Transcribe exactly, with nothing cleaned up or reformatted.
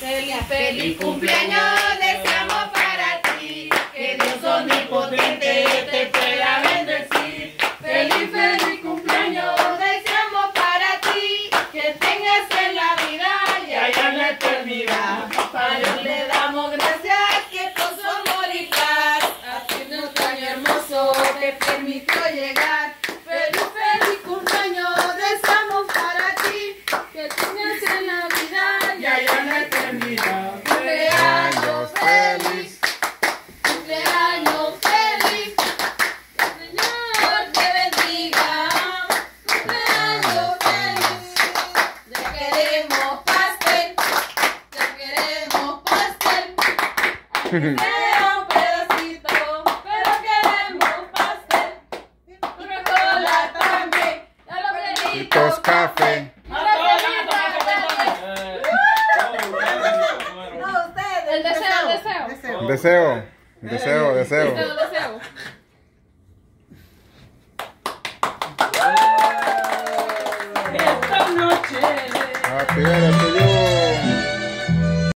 Feliz, feliz cumpleaños deseamos para ti, que Dios omnipotente te pueda bendecir. Feliz, feliz cumpleaños deseamos para ti, que tengas en la vida y allá en la eternidad. A Dios le damos gracias que con su amor y paz, haciendo un año hermoso te permitió llegar. Feliz, feliz cumpleaños deseamos para ti, que tengas en la vida y allá en la eternidad. Cumpleaños feliz, cumpleaños feliz, que el Señor te bendiga. Cumpleaños feliz, ya queremos pastel, ya queremos pastel. Aunque sea un pedacito, pero queremos pastel. Coca-Cola también, a los Belitos café. El deseo, el deseo. Deseo, deseo, deseo. Deseo, deseo. Esta noche. Happy birthday.